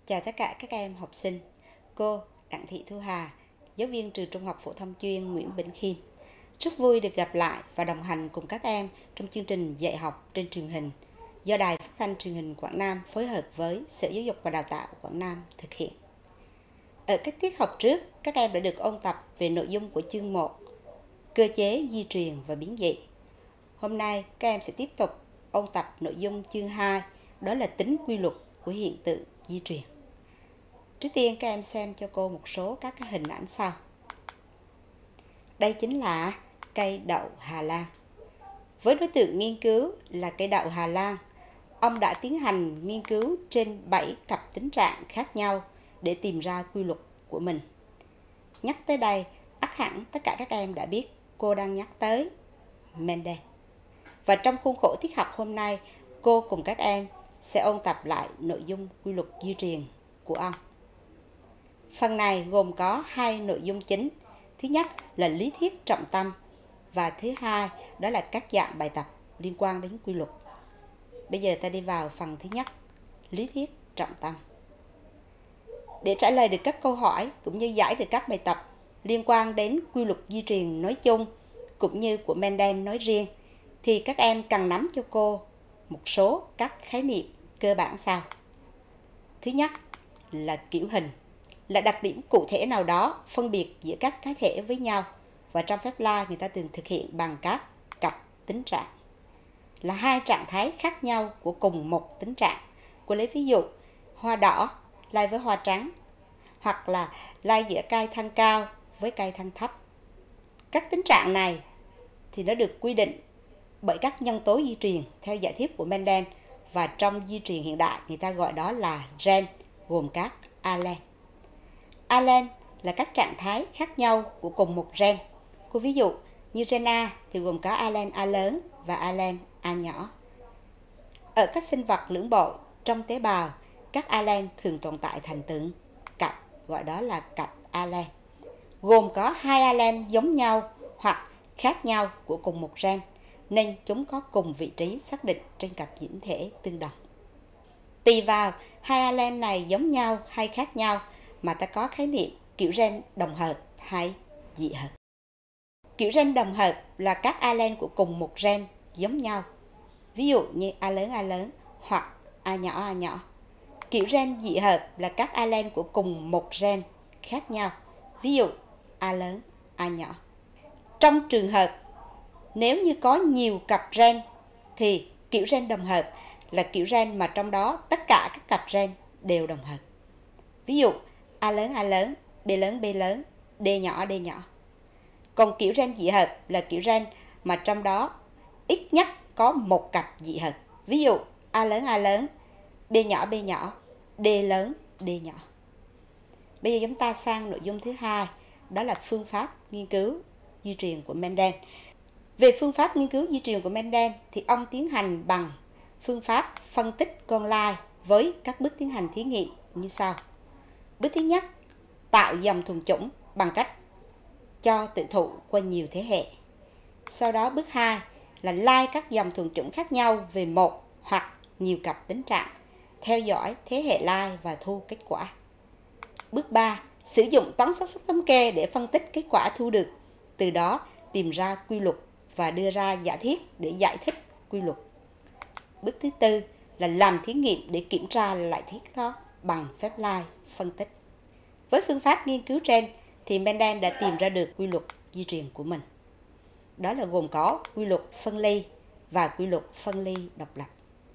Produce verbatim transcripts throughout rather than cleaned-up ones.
Chào tất cả các em học sinh. Cô Đặng Thị Thu Hà, giáo viên trường Trung học phổ thông chuyên Nguyễn Bỉnh Khiêm. Rất vui được gặp lại và đồng hành cùng các em trong chương trình dạy học trên truyền hình do Đài Phát thanh Truyền hình Quảng Nam phối hợp với Sở Giáo dục và Đào tạo Quảng Nam thực hiện. Ở các tiết học trước, các em đã được ôn tập về nội dung của chương một, cơ chế di truyền và biến dị. Hôm nay, các em sẽ tiếp tục ôn tập nội dung chương hai, đó là tính quy luật của hiện tượng di truyền. Trước tiên các em xem cho cô một số các cái hình ảnh sau. Đây chính là cây đậu Hà Lan. Với đối tượng nghiên cứu là cây đậu Hà Lan, ông đã tiến hành nghiên cứu trên bảy cặp tính trạng khác nhau để tìm ra quy luật của mình. Nhắc tới đây, ắt hẳn tất cả các em đã biết cô đang nhắc tới Mendel. Và trong khuôn khổ tiết học hôm nay, cô cùng các em sẽ ôn tập lại nội dung quy luật di truyền của ông. Phần này gồm có hai nội dung chính. Thứ nhất là lý thuyết trọng tâm và thứ hai đó là các dạng bài tập liên quan đến quy luật. Bây giờ ta đi vào phần thứ nhất, lý thuyết trọng tâm. Để trả lời được các câu hỏi cũng như giải được các bài tập liên quan đến quy luật di truyền nói chung cũng như của Mendel nói riêng thì các em cần nắm cho cô một số các khái niệm cơ bản sau. Thứ nhất là kiểu hình, là đặc điểm cụ thể nào đó phân biệt giữa các cá thể với nhau, và trong phép la người ta thường thực hiện bằng các cặp tính trạng, là hai trạng thái khác nhau của cùng một tính trạng. Cô lấy ví dụ hoa đỏ lai với hoa trắng, hoặc là lai giữa cây thân cao với cây thân thấp. Các tính trạng này thì nó được quy định bởi các nhân tố di truyền theo giả thuyết của Mendel, và trong di truyền hiện đại người ta gọi đó là gen, gồm các alen. Alen là các trạng thái khác nhau của cùng một gen. Cô ví dụ như gen A thì gồm có alen A lớn và alen A nhỏ. Ở các sinh vật lưỡng bội trong tế bào, các alen thường tồn tại thành từng cặp, gọi đó là cặp alen, gồm có hai alen giống nhau hoặc khác nhau của cùng một gen, nên chúng có cùng vị trí xác định trên cặp nhiễm thể tương đồng. Tùy vào hai alen này giống nhau hay khác nhau mà ta có khái niệm kiểu gen đồng hợp hay dị hợp. Kiểu gen đồng hợp là các alen của cùng một gen giống nhau, ví dụ như A lớn A lớn hoặc A nhỏ A nhỏ. Kiểu gen dị hợp là các alen của cùng một gen khác nhau, ví dụ A lớn A nhỏ. Trong trường hợp nếu như có nhiều cặp gen thì kiểu gen đồng hợp là kiểu gen mà trong đó tất cả các cặp gen đều đồng hợp. Ví dụ A lớn A lớn, B lớn B lớn, D nhỏ D nhỏ. Còn kiểu gen dị hợp là kiểu gen mà trong đó ít nhất có một cặp dị hợp. Ví dụ A lớn A lớn, B nhỏ B nhỏ, D lớn D nhỏ. Bây giờ chúng ta sang nội dung thứ hai, đó là phương pháp nghiên cứu di truyền của Mendel. Về phương pháp nghiên cứu di truyền của Mendel thì ông tiến hành bằng phương pháp phân tích con lai với các bước tiến hành thí nghiệm như sau. Bước thứ nhất, tạo dòng thuần chủng bằng cách cho tự thụ qua nhiều thế hệ. Sau đó bước hai là lai các dòng thuần chủng khác nhau về một hoặc nhiều cặp tính trạng, theo dõi thế hệ lai và thu kết quả. Bước ba, sử dụng toán xác suất thống kê để phân tích kết quả thu được, từ đó tìm ra quy luật và đưa ra giả thuyết để giải thích quy luật. Bước thứ tư là làm thí nghiệm để kiểm tra lại thuyết đó bằng phép lai phân tích. Với phương pháp nghiên cứu trên thì Mendel đã tìm ra được quy luật di truyền của mình. Đó là gồm có quy luật phân ly và quy luật phân ly độc lập.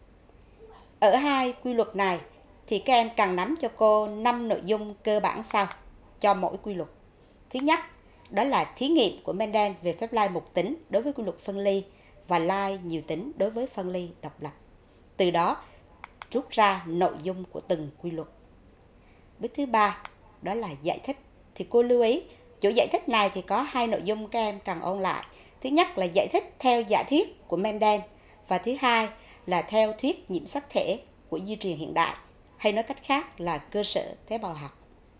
Ở hai quy luật này thì các em cần nắm cho cô năm nội dung cơ bản sau cho mỗi quy luật. Thứ nhất, đó là thí nghiệm của Mendel về phép lai một tính đối với quy luật phân ly và lai nhiều tính đối với phân ly độc lập. Từ đó rút ra nội dung của từng quy luật. Bước thứ ba, đó là giải thích. Thì cô lưu ý, chỗ giải thích này thì có hai nội dung các em cần ôn lại. Thứ nhất là giải thích theo giả thuyết của Mendel, và thứ hai là theo thuyết nhiễm sắc thể của di truyền hiện đại, hay nói cách khác là cơ sở tế bào học.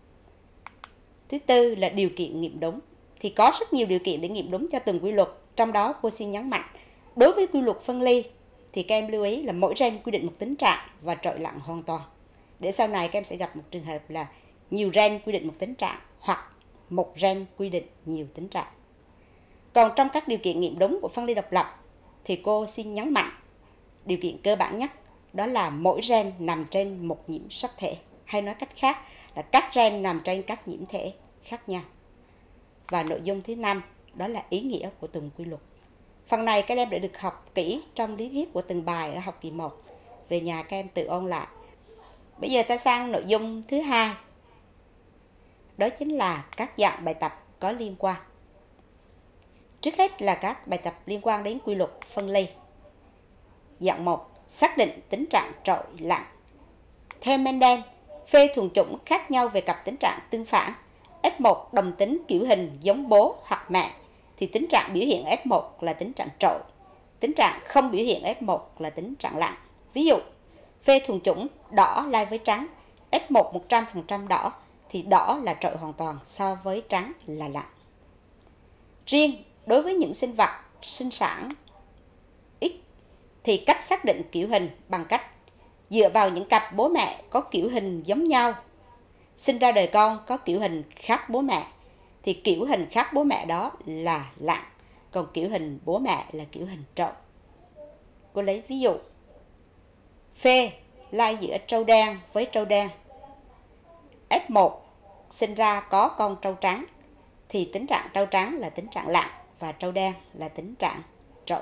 Thứ tư là điều kiện nghiệm đúng. Thì có rất nhiều điều kiện để nghiệm đúng cho từng quy luật, trong đó cô xin nhấn mạnh. Đối với quy luật phân ly thì các em lưu ý là mỗi gen quy định một tính trạng và trội lặng hoàn toàn. để sau này các em sẽ gặp một trường hợp là nhiều gen quy định một tính trạng hoặc một gen quy định nhiều tính trạng. Còn trong các điều kiện nghiệm đúng của phân ly độc lập thì cô xin nhấn mạnh điều kiện cơ bản nhất, đó là mỗi gen nằm trên một nhiễm sắc thể, hay nói cách khác là các gen nằm trên các nhiễm thể khác nhau. Và nội dung thứ năm, đó là ý nghĩa của từng quy luật. Phần này các em đã được học kỹ trong lý thuyết của từng bài ở học kỳ một. Về nhà các em tự ôn lại. Bây giờ ta sang nội dung thứ hai. Đó chính là các dạng bài tập có liên quan. Trước hết là các bài tập liên quan đến quy luật phân ly. Dạng một, xác định tính trạng trội lặng. Theo Mendel, phê thuần chủng khác nhau về cặp tính trạng tương phản. ép một đồng tính kiểu hình giống bố hoặc mẹ thì tính trạng biểu hiện ép một là tính trạng trội. Tính trạng không biểu hiện ép một là tính trạng lặng. Ví dụ, phê thuần chủng đỏ lai với trắng, ép một một trăm phần trăm đỏ thì đỏ là trội hoàn toàn so với trắng là lặng. Riêng đối với những sinh vật sinh sản X thì cách xác định kiểu hình bằng cách dựa vào những cặp bố mẹ có kiểu hình giống nhau, sinh ra đời con có kiểu hình khác bố mẹ thì kiểu hình khác bố mẹ đó là lặng, còn kiểu hình bố mẹ là kiểu hình trội. Cô lấy ví dụ, phê lai giữa trâu đen với trâu đen, ép một sinh ra có con trâu trắng thì tính trạng trâu trắng là tính trạng lặng và trâu đen là tính trạng trội.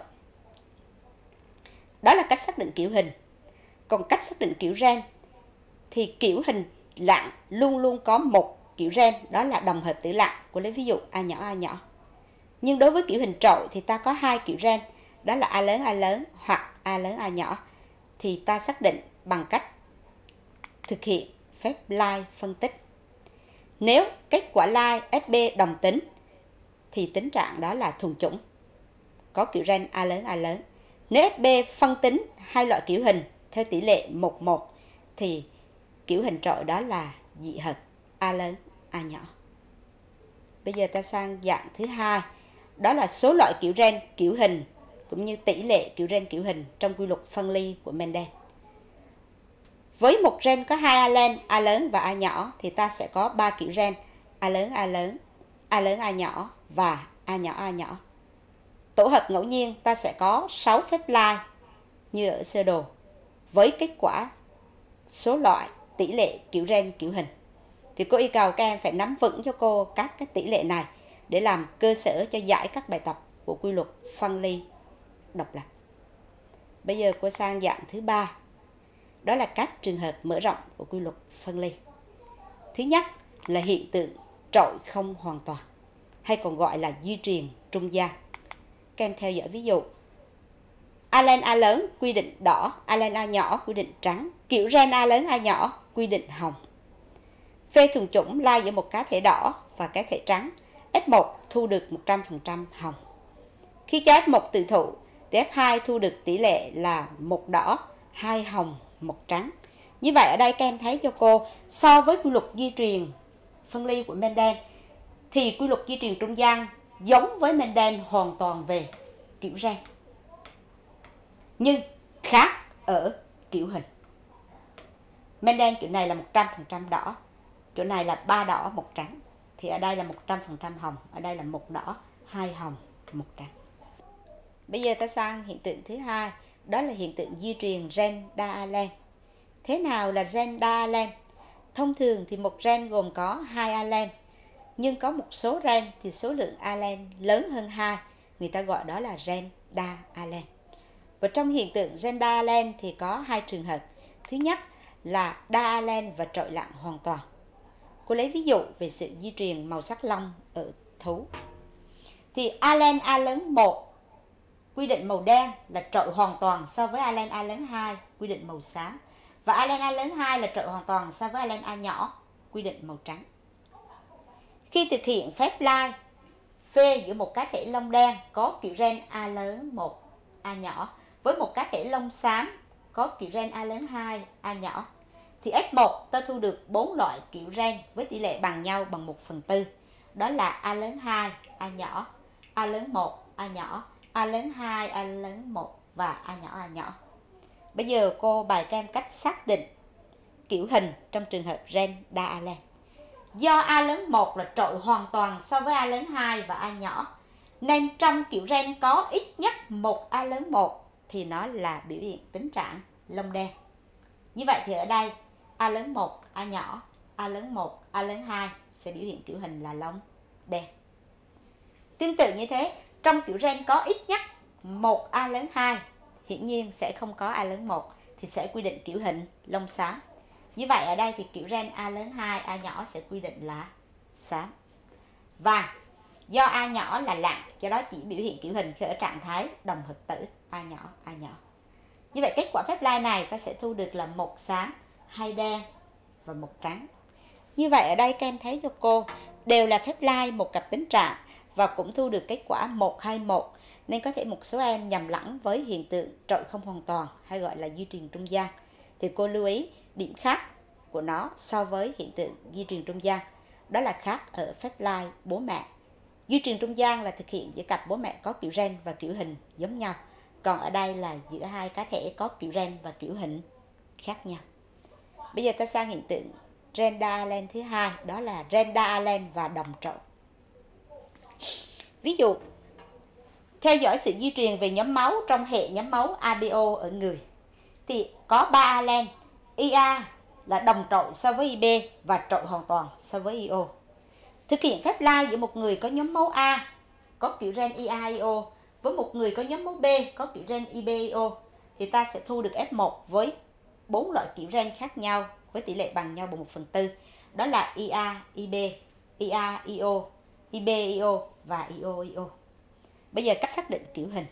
Đó là cách xác định kiểu hình. Còn cách xác định kiểu gen thì kiểu hình lặng luôn luôn có một kiểu gen, đó là đồng hợp tử lặng. Cô lấy ví dụ A nhỏ A nhỏ. Nhưng đối với kiểu hình trội thì ta có hai kiểu gen, đó là A lớn A lớn hoặc A lớn A nhỏ. Thì ta xác định bằng cách thực hiện phép lai phân tích. Nếu kết quả lai ép bê đồng tính thì tính trạng đó là thuần chủng, có kiểu gen A lớn A lớn. Nếu ép bê phân tính hai loại kiểu hình theo tỷ lệ một một thì kiểu hình trội đó là dị hợp A lớn A nhỏ. Bây giờ ta sang dạng thứ hai, đó là số loại kiểu gen kiểu hình cũng như tỷ lệ kiểu gen kiểu hình trong quy luật phân ly của Mendel. Với một gen có hai alen A lớn và A nhỏ thì ta sẽ có ba kiểu gen A lớn A lớn, A lớn A nhỏ và A nhỏ A nhỏ. Tổ hợp ngẫu nhiên ta sẽ có sáu phép lai như ở sơ đồ với kết quả số loại tỷ lệ kiểu gen kiểu hình. Thì cô yêu cầu các em phải nắm vững cho cô các cái tỷ lệ này để làm cơ sở cho giải các bài tập của quy luật phân ly độc lập. Bây giờ cô sang dạng thứ ba, đó là các trường hợp mở rộng của quy luật phân ly. Thứ nhất là hiện tượng trội không hoàn toàn, hay còn gọi là di truyền trung gian. Các em theo dõi ví dụ. Alen A lớn quy định đỏ, alen A nhỏ quy định trắng, kiểu gen A lớn A nhỏ quy định hồng. Phê thuần chủng lai giữa một cá thể đỏ và cá thể trắng, ép một thu được một trăm phần trăm hồng. Khi cho ép một tự thụ thì ép hai thu được tỷ lệ là một đỏ, hai hồng, một trắng. Như vậy ở đây các em thấy cho cô, so với quy luật di truyền phân ly của Mendel thì quy luật di truyền trung gian giống với Mendel hoàn toàn về kiểu gen, nhưng khác ở kiểu hình. Mendel kiểu này là một trăm phần trăm đỏ, chỗ này là ba đỏ một trắng, thì ở đây là một trăm phần trăm hồng, ở đây là một đỏ, hai hồng, một trắng. Bây giờ ta sang hiện tượng thứ hai, đó là hiện tượng di truyền gen đa alen. Thế nào là gen đa alen? Thông thường thì một gen gồm có hai alen, nhưng có một số gen thì số lượng alen lớn hơn hai, người ta gọi đó là gen đa alen. Và trong hiện tượng gen đa alen thì có hai trường hợp. Thứ nhất là đa alen và trội lặng hoàn toàn. Cô lấy ví dụ về sự di truyền màu sắc lông ở thú. Thì alen A lớn một quy định màu đen là trội hoàn toàn so với alen A lớn hai quy định màu xám. Và alen A lớn hai là trội hoàn toàn so với alen A nhỏ quy định màu trắng. Khi thực hiện phép lai phê giữa một cá thể lông đen có kiểu gen A lớn một A nhỏ với một cá thể lông xám có kiểu gen A lớn hai A nhỏ thì ép một ta thu được bốn loại kiểu gen với tỷ lệ bằng nhau bằng một phần tư. Đó là A lớn hai A nhỏ, A lớn một A nhỏ, A lớn hai A lớn một và A nhỏ A nhỏ. Bây giờ cô bài các em cách xác định kiểu hình trong trường hợp gen đa Allen. Do A lớn một là trội hoàn toàn so với A lớn hai và A nhỏ, nên trong kiểu gen có ít nhất một A lớn một thì nó là biểu hiện tính trạng lông đen. Như vậy thì ở đây A lớn một, A nhỏ, A lớn một, A lớn hai sẽ biểu hiện kiểu hình là lông đen. Tương tự như thế, trong kiểu gen có ít nhất một A lớn hai, hiển nhiên sẽ không có A lớn một thì sẽ quy định kiểu hình lông xám. Như vậy ở đây thì kiểu gen A lớn hai, A nhỏ sẽ quy định là xám. Và do A nhỏ là lặng, do đó chỉ biểu hiện kiểu hình khi ở trạng thái đồng hợp tử A nhỏ, A nhỏ. Như vậy kết quả phép lai này ta sẽ thu được là một xám, hai đen và một trắng. Như vậy ở đây các em thấy cho cô đều là phép lai một cặp tính trạng và cũng thu được kết quả một hai một, nên có thể một số em nhầm lẫn với hiện tượng trội không hoàn toàn hay gọi là di truyền trung gian. Thì cô lưu ý điểm khác của nó so với hiện tượng di truyền trung gian, đó là khác ở phép lai bố mẹ. Di truyền trung gian là thực hiện giữa cặp bố mẹ có kiểu gen và kiểu hình giống nhau, còn ở đây là giữa hai cá thể có kiểu gen và kiểu hình khác nhau. Bây giờ ta sang hiện tượng gen đa Allen thứ hai, đó là gen đa Allen và đồng trội. Ví dụ, theo dõi sự di truyền về nhóm máu trong hệ nhóm máu a bê o ở người thì có ba Allen, i a là đồng trội so với i bê và trội hoàn toàn so với i o. Thực hiện phép lai giữa một người có nhóm máu A có kiểu gen i a i o với một người có nhóm máu B có kiểu gen i bê i o thì ta sẽ thu được ép một với bốn loại kiểu gen khác nhau với tỷ lệ bằng nhau bằng một phần tư. Đó là i a, i bê, i a, i o, i bê, i o và i o, i o. Bây giờ cách xác định kiểu hình.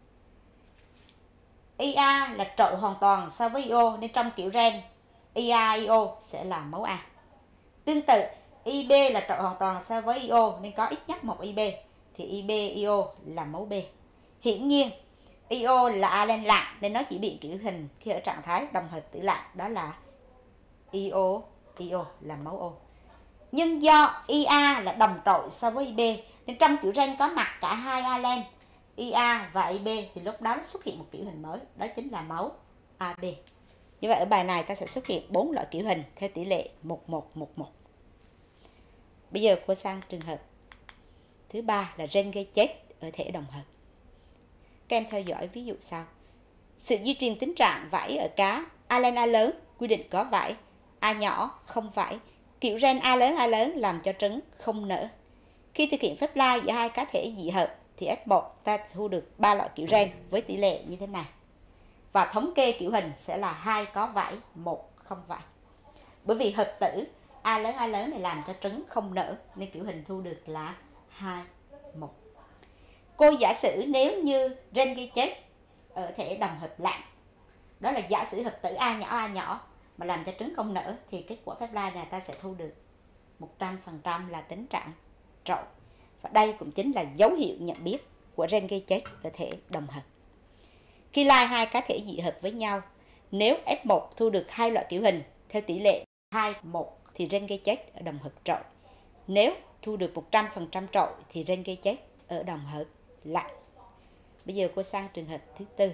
i a là trội hoàn toàn so với i o nên trong kiểu gen i a, i o sẽ là máu A. Tương tự, i bê là trội hoàn toàn so với i o nên có ít nhất một i bê thì i bê, i o là máu B. Hiển nhiên, i o là Allen lặng nên nó chỉ bị kiểu hình khi ở trạng thái đồng hợp tử lặng, đó là i o, i o là máu O. Nhưng do i a là đồng trội so với i bê nên trong kiểu gen có mặt cả hai Allen, i a và i bê thì lúc đó nó xuất hiện một kiểu hình mới, đó chính là máu a bê. Như vậy ở bài này ta sẽ xuất hiện bốn loại kiểu hình theo tỷ lệ một một một một. Bây giờ cô sang trường hợp thứ ba là gen gây chết ở thể đồng hợp. Các em theo dõi ví dụ sau. Sự di truyền tính trạng vảy ở cá Allen A lớn quy định có vảy, A nhỏ không vảy. Kiểu gen A lớn A lớn làm cho trứng không nở. Khi thực hiện phép lai giữa hai cá thể dị hợp thì ép một ta thu được ba loại kiểu gen với tỷ lệ như thế này. Và thống kê kiểu hình sẽ là hai có vảy, một không vảy. Bởi vì hợp tử A lớn A lớn này làm cho trứng không nở nên kiểu hình thu được là hai, một. Cô giả sử nếu như gen gây chết ở thể đồng hợp lặng, đó là giả sử hợp tử A nhỏ A nhỏ mà làm cho trứng không nở thì kết quả phép lai này ta sẽ thu được một trăm phần trăm là tính trạng trội. Và đây cũng chính là dấu hiệu nhận biết của gen gây chết ở thể đồng hợp. Khi lai hai cá thể dị hợp với nhau, nếu ép một thu được hai loại kiểu hình theo tỷ lệ hai một thì gen gây chết ở đồng hợp trội. Nếu thu được một trăm phần trăm trội thì gen gây chết ở đồng hợp lặng. Bây giờ cô sang trường hợp thứ tư.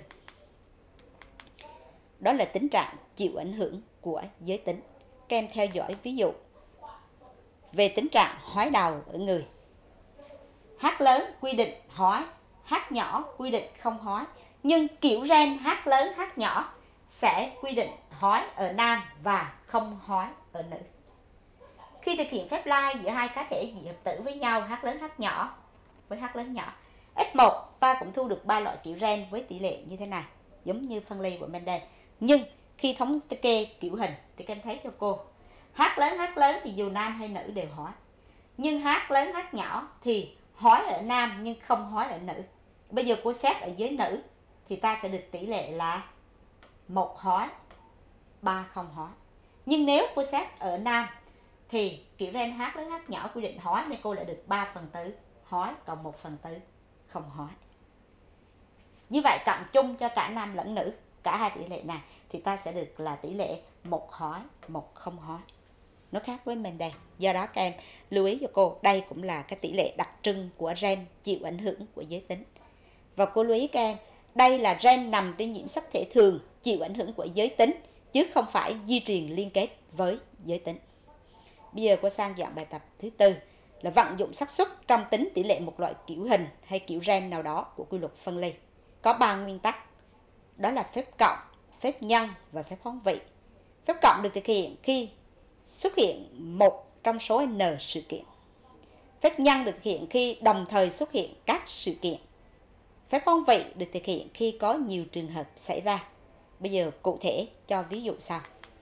Đó là tính trạng chịu ảnh hưởng của giới tính. Các em theo dõi ví dụ về tính trạng hói đầu ở người. H lớn quy định hói, H nhỏ quy định không hói. Nhưng kiểu gen H lớn H nhỏ sẽ quy định hói ở nam và không hói ở nữ. Khi thực hiện phép lai giữa hai cá thể dị hợp tử với nhau H lớn H nhỏ với H lớn nhỏ, ép một ta cũng thu được ba loại kiểu gen với tỷ lệ như thế này, giống như phân ly của Mendel. Nhưng khi thống kê kiểu hình thì các em thấy cho cô H lớn H lớn thì dù nam hay nữ đều hói. Nhưng H lớn H nhỏ thì hói ở nam nhưng không hói ở nữ. Bây giờ cô xét ở giới nữ thì ta sẽ được tỷ lệ là một hói, ba không hói. Nhưng nếu cô xét ở nam thì kiểu gen H lớn H nhỏ quy định hói nên cô lại được ba phần tư hói còn một phần tư không hói. Như vậy cộng chung cho cả nam lẫn nữ, cả hai tỷ lệ này thì ta sẽ được là tỷ lệ một hói, một không hói. Nó khác với Mendel. Do đó các em lưu ý cho cô, đây cũng là cái tỷ lệ đặc trưng của gen chịu ảnh hưởng của giới tính. Và cô lưu ý các em, đây là gen nằm trên nhiễm sắc thể thường chịu ảnh hưởng của giới tính, chứ không phải di truyền liên kết với giới tính. Bây giờ qua sang dạng bài tập thứ tư là vận dụng xác suất trong tính tỷ lệ một loại kiểu hình hay kiểu gen nào đó của quy luật phân ly. Có ba nguyên tắc, đó là phép cộng, phép nhân và phép hoán vị. Phép cộng được thực hiện khi xuất hiện một trong số n sự kiện. Phép nhân được thực hiện khi đồng thời xuất hiện các sự kiện. Phép hoán vị được thực hiện khi có nhiều trường hợp xảy ra. Bây giờ cụ thể cho ví dụ sau.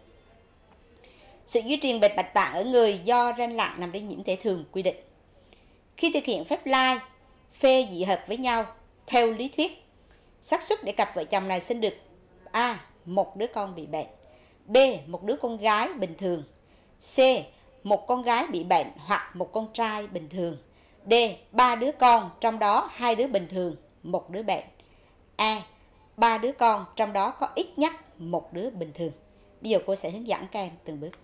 Sự di truyền bệnh bạch tạng ở người do gen lặng nằm trên nhiễm thể thường quy định. Khi thực hiện phép lai, phê dị hợp với nhau, theo lý thuyết, xác suất để cặp vợ chồng này sinh được A. Một đứa con bị bệnh, B. Một đứa con gái bình thường, C. Một con gái bị bệnh hoặc một con trai bình thường, D. Ba đứa con, trong đó hai đứa bình thường, một đứa bệnh, E. Ba đứa con, trong đó có ít nhất một đứa bình thường. Bây giờ cô sẽ hướng dẫn các em từng bước.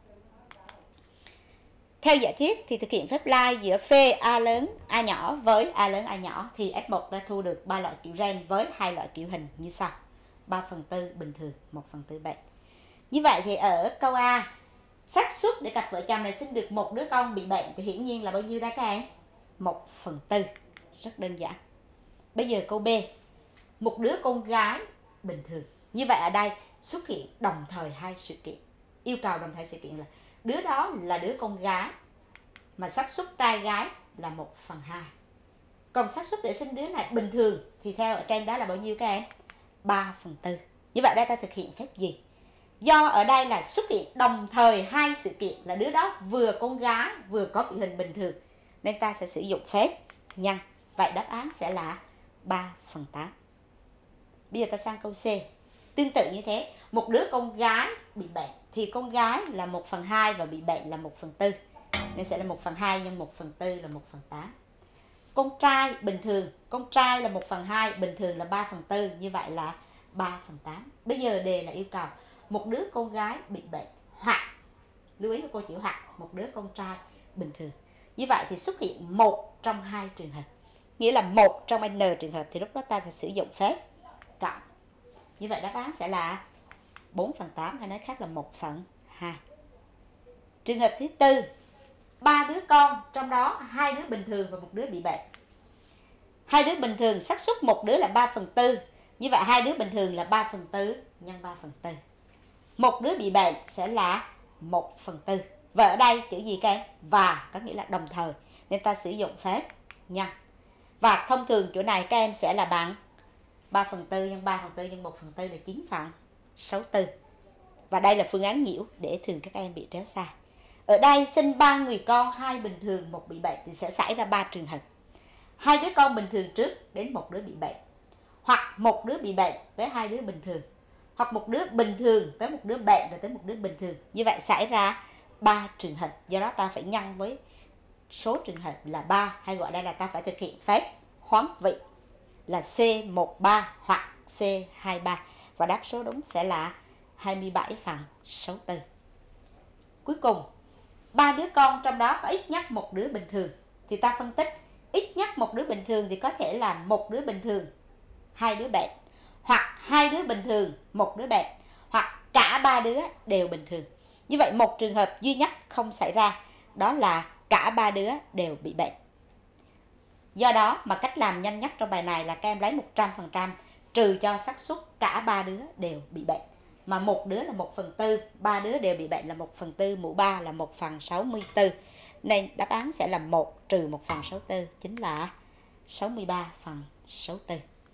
Theo giả thiết thì thực hiện phép lai giữa phê A lớn A nhỏ với A lớn A nhỏ thì F một ta thu được ba loại kiểu gen với hai loại kiểu hình như sau. ba phần tư bình thường, một phần tư bệnh. Như vậy thì ở câu A, xác suất để cặp vợ chồng này sinh được một đứa con bị bệnh thì hiển nhiên là bao nhiêu đó các em? một phần tư. Rất đơn giản. Bây giờ câu B, một đứa con gái bình thường. Như vậy ở đây xuất hiện đồng thời hai sự kiện. Yêu cầu đồng thời sự kiện là đứa đó là đứa con gái mà xác suất trai gái là một phần hai. Còn xác suất để sinh đứa này bình thường thì theo ở trên đó là bao nhiêu các em? ba phần tư. Như vậy đây ta thực hiện phép gì? Do ở đây là xuất hiện đồng thời hai sự kiện là đứa đó vừa con gái vừa có kiểu hình bình thường, nên ta sẽ sử dụng phép nhân. Vậy đáp án sẽ là ba phần tám. Bây giờ ta sang câu C. Tương tự như thế, một đứa con gái bị bệnh thì con gái là một phần hai và bị bệnh là một phần tư. Nên sẽ là một phần hai nhân một phần tư là một phần tám. Con trai bình thường, con trai là một phần hai, bình thường là ba phần tư, như vậy là ba phần tám. Bây giờ đề là yêu cầu một đứa con gái bị bệnh hoặc, lưu ý của cô chịu hoặc, một đứa con trai bình thường. Như vậy thì xuất hiện một trong hai trường hợp. Nghĩa là một trong n trường hợp thì lúc đó ta sẽ sử dụng phép cộng. Như vậy đáp án sẽ là bốn phần tám, hay nói khác là một phần hai. Trường hợp thứ tư, ba đứa con, trong đó hai đứa bình thường và một đứa bị bệnh. Hai đứa bình thường xác suất một đứa là ba phần tư. Như vậy hai đứa bình thường là ba phần tư nhân ba phần tư. Một đứa bị bệnh sẽ là một phần tư. Và ở đây chữ gì các em? Và, có nghĩa là đồng thời. Nên ta sử dụng phép nhân. Và thông thường chỗ này các em sẽ là bằng ba phần tư nhân ba phần tư nhân một phần tư là chín phần sáu mươi tư. Và đây là phương án nhiễu để thường các em bị tréo sai. Ở đây sinh ba người con, hai bình thường, một bị bệnh thì sẽ xảy ra ba trường hợp. Hai đứa con bình thường trước đến một đứa bị bệnh. Hoặc một đứa bị bệnh tới hai đứa bình thường. Hoặc một đứa bình thường tới một đứa bệnh rồi tới một đứa bình thường. Như vậy xảy ra ba trường hợp. Do đó ta phải nhân với số trường hợp là ba, hay gọi đây là ta phải thực hiện phép hoán vị là C mười ba hoặc C hai mươi ba. Và đáp số đúng sẽ là hai mươi bảy phần sáu mươi tư. Cuối cùng, ba đứa con trong đó có ít nhất một đứa bình thường thì ta phân tích ít nhất một đứa bình thường thì có thể là một đứa bình thường, hai đứa bệnh, hoặc hai đứa bình thường, một đứa bệnh, hoặc cả ba đứa đều bình thường. Như vậy một trường hợp duy nhất không xảy ra, đó là cả ba đứa đều bị bệnh. Do đó mà cách làm nhanh nhất trong bài này là các em lấy một trăm phần trăm trừ cho xác suất cả ba đứa đều bị bệnh. Mà một đứa là một phần tư, ba đứa đều bị bệnh là một phần tư, mũ ba là một phần sáu mươi tư. Nên đáp án sẽ là một trừ một phần sáu mươi tư, chính là sáu mươi ba phần sáu mươi tư.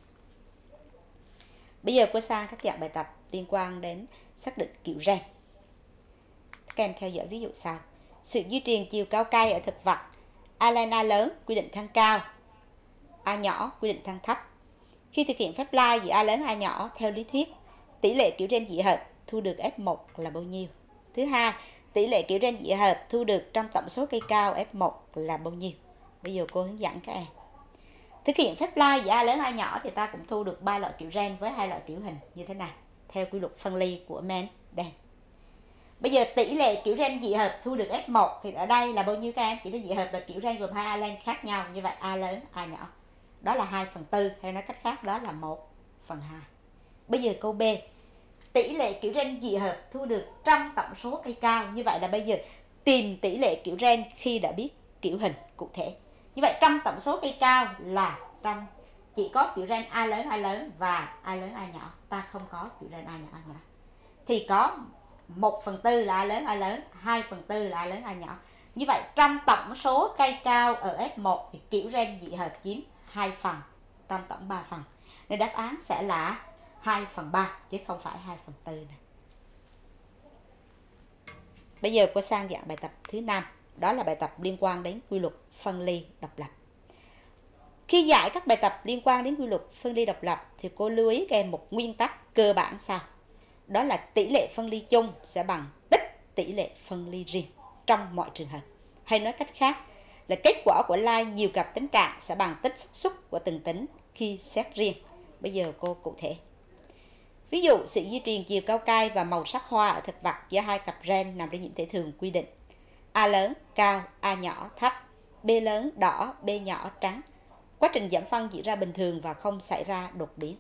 Bây giờ qua sang các dạng bài tập liên quan đến xác định kiểu gen. Các em theo dõi ví dụ sau. Sự di truyền chiều cao cây ở thực vật. A lên A lớn quy định thăng cao, A nhỏ quy định thăng thấp. Khi thực hiện phép lai giữa A lớn A nhỏ theo lý thuyết, tỷ lệ kiểu gen dị hợp thu được F một là bao nhiêu? Thứ hai, tỷ lệ kiểu gen dị hợp thu được trong tổng số cây cao F một là bao nhiêu? Bây giờ cô hướng dẫn các em. Thực hiện phép lai giữa A lớn A nhỏ thì ta cũng thu được ba loại kiểu gen với hai loại kiểu hình như thế này, theo quy luật phân ly của Mendel. Bây giờ tỷ lệ kiểu gen dị hợp thu được F một thì ở đây là bao nhiêu các em? Kiểu gen dị hợp là kiểu gen gồm hai alen khác nhau, như vậy A lớn A nhỏ đó là hai phần tư, hay nói cách khác đó là một phần hai. Bây giờ câu B, tỷ lệ kiểu gen dị hợp thu được trong tổng số cây cao. Như vậy là bây giờ tìm tỷ lệ kiểu gen khi đã biết kiểu hình cụ thể. Như vậy trong tổng số cây cao là trong chỉ có kiểu gen A lớn A lớn và A lớn A nhỏ, ta không có kiểu gen A nhỏ A nhỏ. Thì có một phần tư là A lớn A lớn, hai phần tư là A lớn A nhỏ. Như vậy trong tổng số cây cao ở ép một thì kiểu gen dị hợp chiếm hai phần trong tổng ba phần. Nên đáp án sẽ là hai phần ba chứ không phải hai phần tư này. Bây giờ cô sang dạng bài tập thứ năm, đó là bài tập liên quan đến quy luật phân ly độc lập. Khi giải các bài tập liên quan đến quy luật phân ly độc lập thì cô lưu ý các em một nguyên tắc cơ bản sau. Đó là tỷ lệ phân ly chung sẽ bằng tích tỷ lệ phân ly riêng trong mọi trường hợp. Hay nói cách khác là kết quả của line nhiều cặp tính trạng sẽ bằng tích xác suất của từng tính khi xét riêng. Bây giờ cô cụ thể. Ví dụ sự di truyền chiều cao cây và màu sắc hoa ở thực vật giữa hai cặp gen nằm trong nhiễm thể thường quy định. A lớn, cao, A nhỏ, thấp, B lớn, đỏ, B nhỏ, trắng. Quá trình giảm phân diễn ra bình thường và không xảy ra đột biến.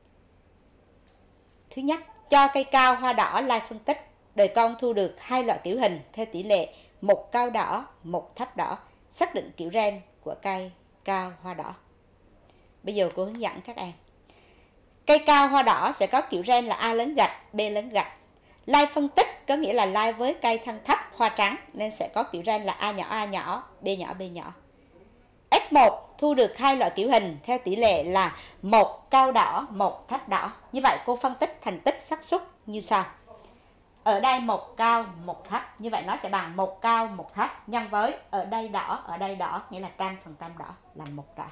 Thứ nhất, cho cây cao hoa đỏ lai phân tích, đời con thu được hai loại kiểu hình theo tỷ lệ một cao đỏ, một thấp đỏ, xác định kiểu gen của cây cao hoa đỏ. Bây giờ cô hướng dẫn các em. Cây cao hoa đỏ sẽ có kiểu gen là A lớn gạch, B lớn gạch. Lai phân tích có nghĩa là lai với cây thân thấp hoa trắng nên sẽ có kiểu gen là A nhỏ A nhỏ, B nhỏ B nhỏ. ép một thu được hai loại kiểu hình theo tỷ lệ là một cao đỏ, một thấp đỏ. Như vậy cô phân tích thành tích xác suất như sau. Ở đây một cao, một thấp, như vậy nó sẽ bằng một cao, một thấp nhân với ở đây đỏ, ở đây đỏ, nghĩa là trăm phần trăm đỏ là một đỏ.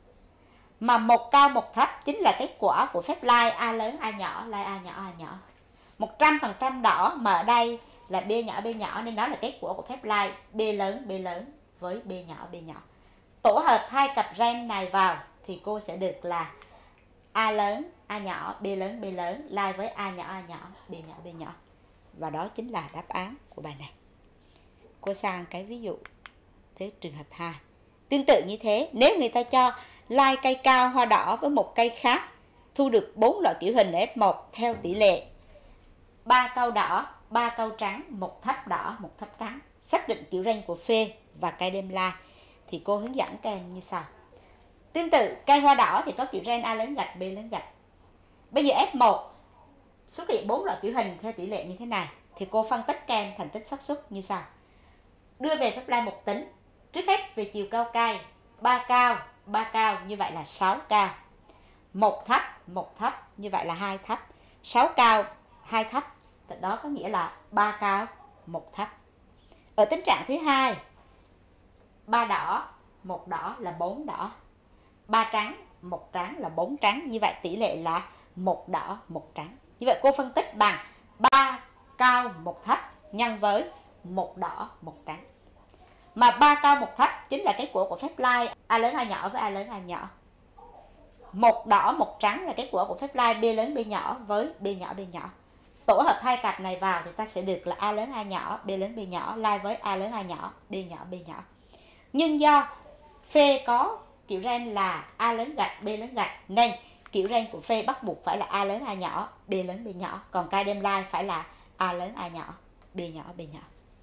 Mà một cao, một thấp chính là kết quả của phép lai A lớn A nhỏ, lai A nhỏ A nhỏ. một trăm phần trăm đỏ mà ở đây là B nhỏ B nhỏ nên đó là kết quả của phép lai B lớn B lớn với B nhỏ B nhỏ. Tổ hợp hai cặp gen này vào thì cô sẽ được là A lớn A nhỏ, B lớn B lớn lai với A nhỏ A nhỏ, B nhỏ B nhỏ. Và đó chính là đáp án của bài này. Cô sang cái ví dụ thế trường hợp hai. Tương tự như thế, nếu người ta cho lai cây cao hoa đỏ với một cây khác thu được bốn loại kiểu hình ép một theo tỷ lệ ba cao đỏ, ba cao trắng, một thấp đỏ, một thấp trắng, xác định kiểu gen của phê và cây đem lai thì cô hướng dẫn các em như sau. Tương tự, cây hoa đỏ thì có kiểu gen A lớn gạch, B lớn gạch. Bây giờ ép một xuất hiện bốn loại kiểu hình theo tỷ lệ như thế này thì cô phân tích các em thành tích xác suất như sau. Đưa về phép lai một tính. Trước hết về chiều cao cây, ba cao, ba cao như vậy là sáu cao. một thấp, một thấp như vậy là hai thấp. sáu cao, hai thấp, đó có nghĩa là ba cao, một thấp. Ở tính trạng thứ hai, ba đỏ, một đỏ là bốn đỏ. ba trắng, một trắng là bốn trắng, như vậy tỷ lệ là một đỏ, một trắng. Như vậy cô phân tích bằng ba cao, một thấp nhân với một đỏ, một trắng. Mà ba cao, một thấp chính là kết quả của phép lai A lớn A nhỏ với A lớn A nhỏ. Một đỏ, một trắng là kết quả của phép lai B lớn B nhỏ với B nhỏ B nhỏ. Tổ hợp hai cặp này vào thì ta sẽ được là A lớn A nhỏ, B lớn B nhỏ lai với A lớn A nhỏ, B nhỏ B nhỏ. Nhưng do phê có kiểu gen là A lớn gạch, B lớn gạch nên kiểu gen của phê bắt buộc phải là A lớn A nhỏ, B lớn B nhỏ. Còn cây đem lai phải là A lớn A nhỏ, B nhỏ B nhỏ.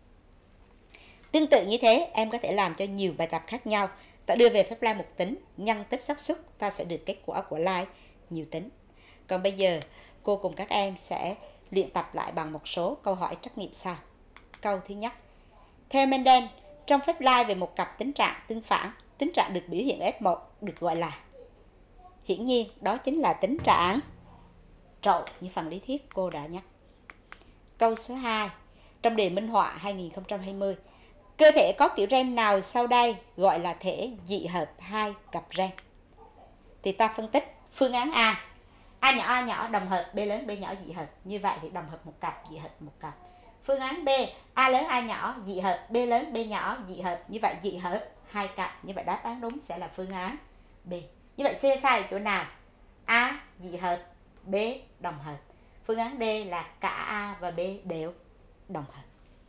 Tương tự như thế, em có thể làm cho nhiều bài tập khác nhau. Ta đưa về phép lai một tính, nhân tích xác suất, ta sẽ được kết quả của lai nhiều tính. Còn bây giờ, cô cùng các em sẽ luyện tập lại bằng một số câu hỏi trắc nghiệm sau. Câu thứ nhất. Theo Mendel, trong phép lai về một cặp tính trạng tương phản, tính trạng được biểu hiện ép một được gọi là. Hiển nhiên, đó chính là tính trạng trội như phần lý thuyết cô đã nhắc. Câu số hai. Trong đề minh họa hai nghìn không trăm hai mươi, cơ thể có kiểu gen nào sau đây gọi là thể dị hợp hai cặp gen? Thì ta phân tích phương án A. A nhỏ A nhỏ đồng hợp, B lớn B nhỏ dị hợp. Như vậy thì đồng hợp một cặp, dị hợp một cặp. Phương án B. A lớn A nhỏ dị hợp, B lớn B nhỏ dị hợp. Như vậy dị hợp hai cặp. Như vậy đáp án đúng sẽ là phương án B. Như vậy C sai chỗ nào? A dị hợp, B đồng hợp. Phương án D là cả A và B đều đồng hợp.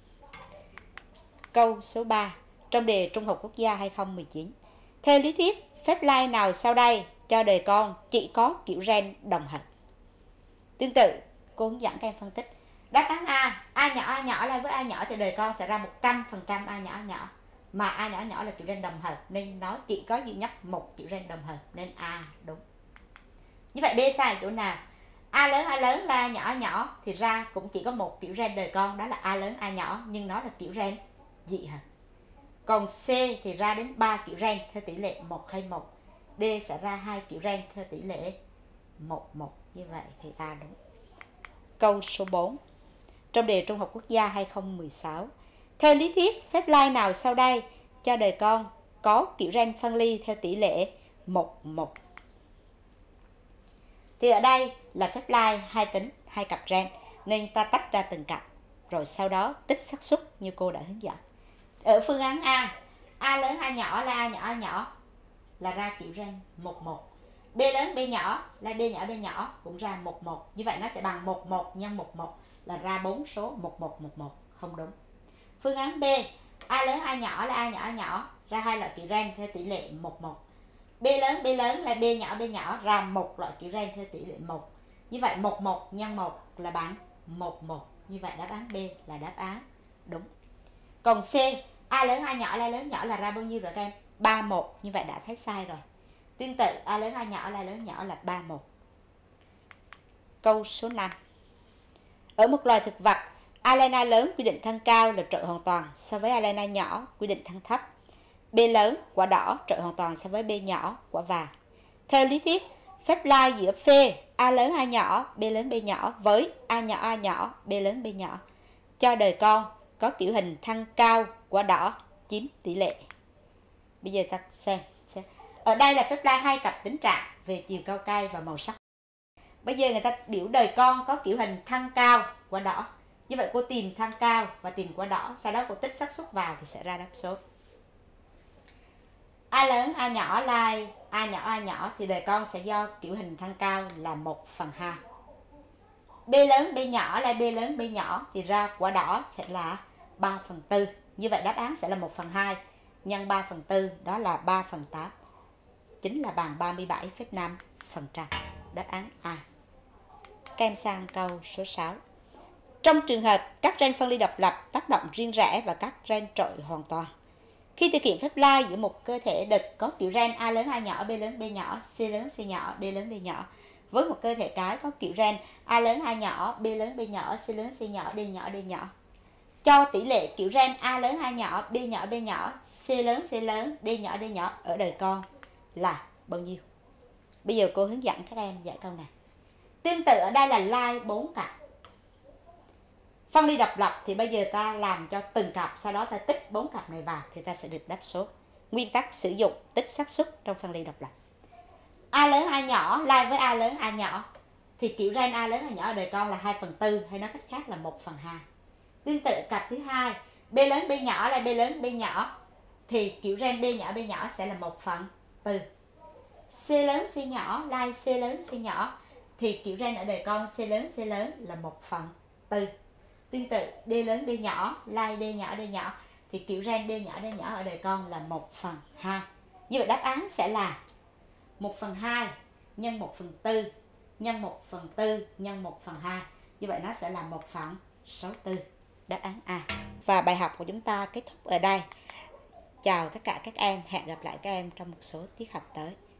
Câu số ba. Trong đề Trung học Quốc gia hai không một chín, theo lý thuyết, phép lai nào sau đây cho đời con chỉ có kiểu gen đồng hợp? Tương tự, Cô hướng dẫn các em phân tích. Đáp án A, A nhỏ A nhỏ là với A nhỏ thì đời con sẽ ra một trăm phần trăm A nhỏ A nhỏ. Mà A nhỏ A nhỏ là kiểu gen đồng hợp nên nó chỉ có duy nhất một kiểu gen đồng hợp nên A đúng. Như vậy B sai chỗ nào? A lớn A lớn là A nhỏ A nhỏ thì ra cũng chỉ có một kiểu gen đời con, đó là A lớn A nhỏ, nhưng nó là kiểu gen dị hợp. Còn C thì ra đến ba kiểu gen theo tỷ lệ một hay một. D sẽ ra hai kiểu gen theo tỷ lệ một một. Như vậy thì A đúng. Câu số bốn. Trong đề Trung học Quốc gia hai không một sáu, theo lý thuyết phép lai nào sau đây cho đời con có kiểu gen phân ly theo tỷ lệ một một? Thì ở đây là phép lai hai tính, hai cặp gen nên ta tách ra từng cặp rồi sau đó tích xác suất như cô đã hướng dẫn. Ở phương án A, A lớn A nhỏ là A nhỏ A nhỏ là ra kiểu gen một một. B lớn B nhỏ là B nhỏ B nhỏ cũng ra một một. Như vậy nó sẽ bằng một một nhân một một là ra bốn số một một một một, không đúng. Phương án B, A lớn A nhỏ là A nhỏ A nhỏ ra hai loại kiểu gen theo tỷ lệ một một. B lớn B lớn là B nhỏ B nhỏ ra một loại kiểu gen theo tỷ lệ một. Như vậy một một nhân một là bằng một một. Như vậy đáp án B là đáp án đúng. Còn C, A lớn A nhỏ là A lớn nhỏ là ra bao nhiêu rồi các em? ba một. Như vậy đã thấy sai rồi. Tương tự A lớn A nhỏ là A lớn nhỏ là ba một. Câu số năm. Ở một loài thực vật, A lên A lớn quy định thân cao là trợ hoàn toàn so với A lên A nhỏ quy định thân thấp. B lớn quả đỏ trợ hoàn toàn so với B nhỏ quả vàng. Theo lý thuyết, phép lai giữa phê A lớn A nhỏ, B lớn B nhỏ với A nhỏ A nhỏ, B lớn B nhỏ cho đời con có kiểu hình thân cao quả đỏ chiếm tỷ lệ. Bây giờ ta xem. xem. Ở đây là phép lai hai cặp tính trạng về chiều cao cây và màu sắc. Bây giờ người ta biểu đời con có kiểu hình thân cao quả đỏ. Như vậy cô tìm thân cao và tìm quả đỏ, sau đó cô tích xác suất vào thì sẽ ra đáp số. A lớn A nhỏ lai A nhỏ A nhỏ thì đời con sẽ do kiểu hình thân cao là một phần hai. B lớn B nhỏ là B lớn B nhỏ thì ra quả đỏ sẽ là ba phần tư. Như vậy đáp án sẽ là một phần hai nhân ba phần tư, đó là ba phần tám. Chính là bằng ba mươi bảy phẩy năm phần trăm. Đáp án A. Các em sang câu số sáu. Trong trường hợp các gen phân ly độc lập tác động riêng rẽ và các gen trội hoàn toàn, khi thực hiện phép lai giữa một cơ thể đực có kiểu gen A lớn A nhỏ, B lớn B nhỏ, C lớn C nhỏ, D lớn D nhỏ với một cơ thể cái có kiểu gen A lớn A nhỏ, B lớn B nhỏ, C lớn C nhỏ, D nhỏ D nhỏ, cho tỷ lệ kiểu gen A lớn A nhỏ, B nhỏ B nhỏ, C lớn C lớn, D nhỏ D nhỏ ở đời con là bao nhiêu? Bây giờ cô hướng dẫn các em giải câu này. Tương tự ở đây là lai bốn cặp. Phân ly độc lập thì bây giờ ta làm cho từng cặp, sau đó ta tích bốn cặp này vào thì ta sẽ được đáp số. Nguyên tắc sử dụng tích xác suất trong phân ly độc lập. A lớn A nhỏ lai với A lớn A nhỏ thì kiểu gen A lớn A nhỏ ở đời con là hai phần tư, hay nói cách khác là một phần hai. Tương tự cặp thứ hai, B lớn B nhỏ là B lớn B nhỏ thì kiểu gen B nhỏ B nhỏ sẽ là một phần tư. C lớn C nhỏ lai C lớn C nhỏ thì kiểu gen ở đời con C lớn C lớn là một phần tư. Tương tự D lớn D nhỏ lai D nhỏ D nhỏ thì kiểu gen D nhỏ D nhỏ ở đời con là một phần hai. Như vậy đáp án sẽ là một phần hai nhân một phần tư nhân một phần tư nhân một phần hai. Như vậy nó sẽ là một phần sáu mươi tư. Đáp án A. Và bài học của chúng ta kết thúc ở đây. Chào tất cả các em, hẹn gặp lại các em trong một số tiết học tới.